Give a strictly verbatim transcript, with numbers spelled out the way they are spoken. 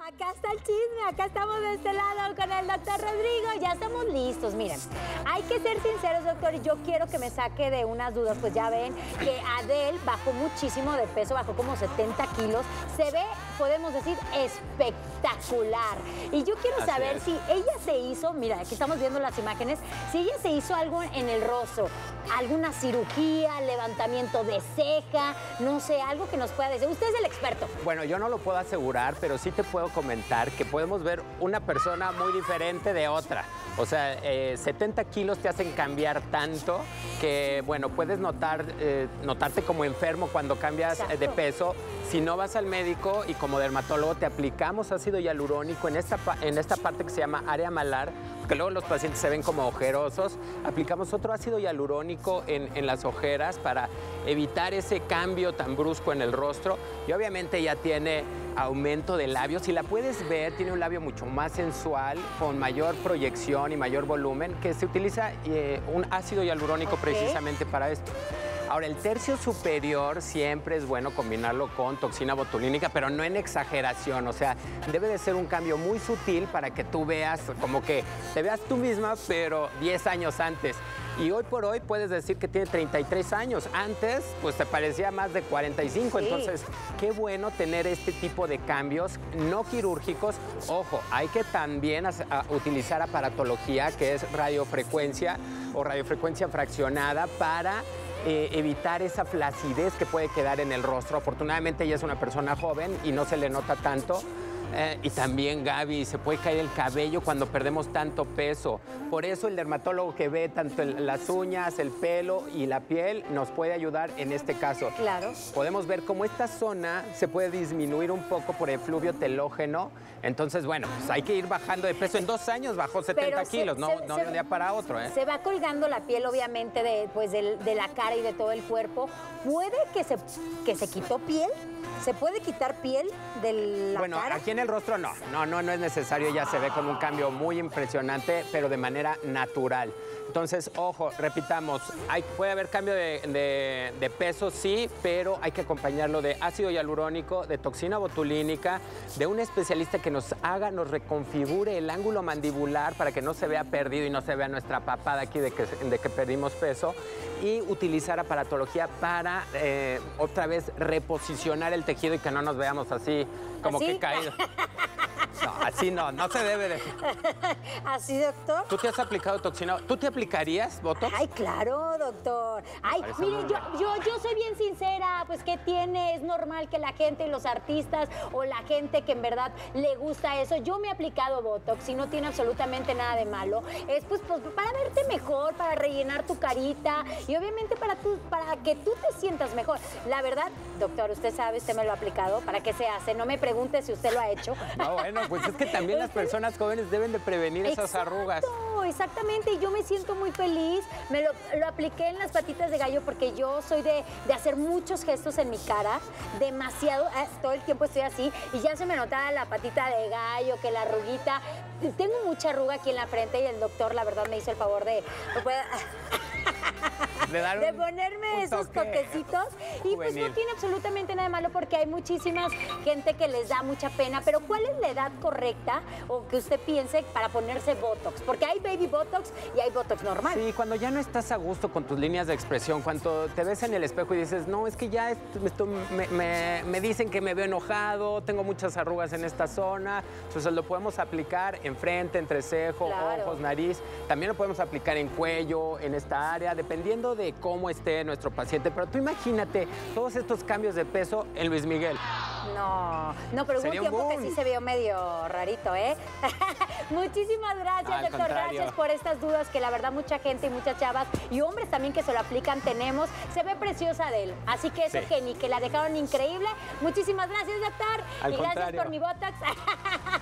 Acá está el chisme, acá estamos de este lado con el doctor Rodrigo, ya estamos listos. Miren, hay que ser sinceros, doctor, y yo quiero que me saque de unas dudas. Pues ya ven que Adele bajó muchísimo de peso, bajó como setenta kilos, se ve, podemos decir, espectacular. Y yo quiero Así saber es. si ella se hizo, mira, aquí estamos viendo las imágenes, si ella se hizo algo en el rostro, alguna cirugía, levantamiento de ceja, no sé, algo que nos pueda decir. Usted es el experto. Bueno, yo no lo puedo asegurar, pero sí te puedo comentar que podemos ver una persona muy diferente de otra. O sea, eh, setenta kilos te hacen cambiar tanto que, bueno, puedes notar, eh, notarte como enfermo cuando cambias eh, de peso. Si no vas al médico y como dermatólogo te aplicamos ácido hialurónico en esta, en esta parte que se llama área malar, porque luego los pacientes se ven como ojerosos, aplicamos otro ácido hialurónico en, en las ojeras para evitar ese cambio tan brusco en el rostro. Y obviamente ya tiene aumento de labios. Si la puedes ver, tiene un labio mucho más sensual, con mayor proyección y mayor volumen, que se utiliza eh, un ácido hialurónico Ok. precisamente para esto. Ahora, el tercio superior siempre es bueno combinarlo con toxina botulínica, pero no en exageración. O sea, debe de ser un cambio muy sutil para que tú veas, como que te veas tú misma, pero diez años antes. Y hoy por hoy puedes decir que tiene treinta y tres años. Antes, pues te parecía más de cuarenta y cinco. Sí. Entonces, qué bueno tener este tipo de cambios no quirúrgicos. Ojo, hay que también as- a- utilizar aparatología, que es radiofrecuencia o radiofrecuencia fraccionada, para Eh, evitar esa flacidez que puede quedar en el rostro. Afortunadamente ella es una persona joven y no se le nota tanto. Eh, y también, Gaby, se puede caer el cabello cuando perdemos tanto peso. Por eso el dermatólogo que ve tanto el- las uñas, el pelo y la piel nos puede ayudar en este caso. Claro. Podemos ver cómo esta zona se puede disminuir un poco por el fluvio telógeno. Entonces, bueno, pues hay que ir bajando de peso. En dos años bajó setenta Pero se- kilos, no, se- no se- de un día para otro, ¿eh? Se va colgando la piel, obviamente, de, pues, del- de la cara y de todo el cuerpo. ¿Puede que se, que se quitó piel? ¿Se puede quitar piel de la Bueno, cara? aquí en el rostro no, no, no, no es necesario, ya se ve con un cambio muy impresionante, pero de manera natural. Entonces, ojo, repitamos, hay, puede haber cambio de, de- de peso, sí, pero hay que acompañarlo de ácido hialurónico, de toxina botulínica, de un especialista que nos haga, nos reconfigure el ángulo mandibular para que no se vea perdido y no se vea nuestra papada aquí de que, de que perdimos peso, y utilizar aparatología para eh, otra vez reposicionar el tejido y que no nos veamos así como ¿Así? que caído. No, así no, no se debe de... ¿Así, doctor? ¿Tú te has aplicado toxina? ¿Tú te aplicarías Botox? Ay, claro, doctor. Ay, parece mire, muy yo, yo, yo soy bien sincera, pues ¿qué tiene? Es normal que la gente, los artistas o la gente que en verdad le gusta eso. Yo me he aplicado Botox y no tiene absolutamente nada de malo. Es pues, pues para verte mejor, para rellenar tu carita y obviamente para, tu, para que tú te sientas mejor. La verdad, doctor, usted sabe, usted me lo ha aplicado. ¿Para qué se hace? No me pregunte si usted lo ha hecho. No, bueno, pues es que también las personas jóvenes deben de prevenir esas Exacto, arrugas. Exactamente, y yo me siento muy feliz. Me lo, lo apliqué en las patitas de gallo porque yo soy de, de hacer muchos gestos en mi cara, demasiado, eh, todo el tiempo estoy así, y ya se me notaba la patita de gallo, que la arruguita. Tengo mucha arruga aquí en la frente y el doctor, la verdad, me hizo el favor de... De, dar de un- ponerme un esos toque toquecitos y pues no juvenil. tiene absolutamente nada de malo porque hay muchísimas gente que les da mucha pena, pero ¿cuál es la edad correcta o que usted piense para ponerse Botox? Porque hay baby Botox y hay Botox normal. Sí, cuando ya no estás a gusto con tus líneas de expresión, cuando te ves en el espejo y dices, no, es que ya esto- esto me, me- me dicen que me veo enojado, tengo muchas arrugas en esta zona, entonces lo podemos aplicar en frente, entre cejo, Claro. ojos, nariz, también lo podemos aplicar en cuello, en esta área, dependiendo de cómo esté nuestro paciente. Pero tú imagínate todos estos cambios de peso en Luis Miguel. No, no, pero hubo un Sería un tiempo que boom. sí se vio medio rarito, ¿eh? Muchísimas gracias, Al doctor. contrario. Gracias por estas dudas que la verdad mucha gente y muchas chavas y hombres también que se lo aplican tenemos. Se ve preciosa de él. Así que eso Sí. que ni que la dejaron increíble. Muchísimas gracias, doctor. Al y gracias contrario. por mi Botox.